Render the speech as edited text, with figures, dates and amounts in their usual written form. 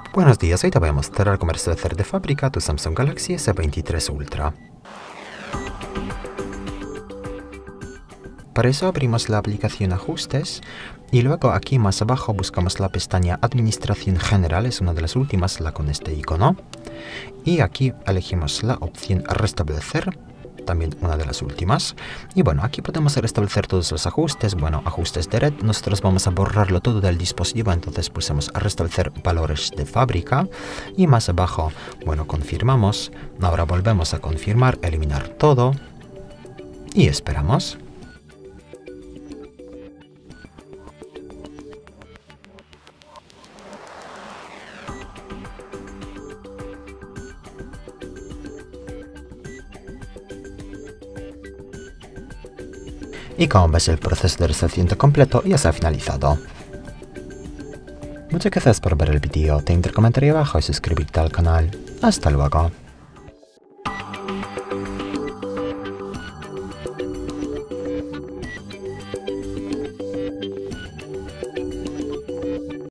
Buenos días, hoy te voy a mostrar cómo restablecer de fábrica tu Samsung Galaxy S23 Ultra. Para eso abrimos la aplicación Ajustes y luego aquí más abajo buscamos la pestaña Administración General, es una de las últimas, la con este icono. Y aquí elegimos la opción Restablecer, también una de las últimas. Y bueno, aquí podemos restablecer todos los ajustes. Bueno, ajustes de red, nosotros vamos a borrarlo todo del dispositivo, entonces pulsamos a restablecer valores de fábrica. Y más abajo, bueno, confirmamos. Ahora volvemos a confirmar, eliminar todo. Y esperamos. Y como ves, el proceso de restablecimiento completo ya se ha finalizado. Muchas gracias por ver el vídeo, te invito a comentar abajo y suscribirte al canal. Hasta luego.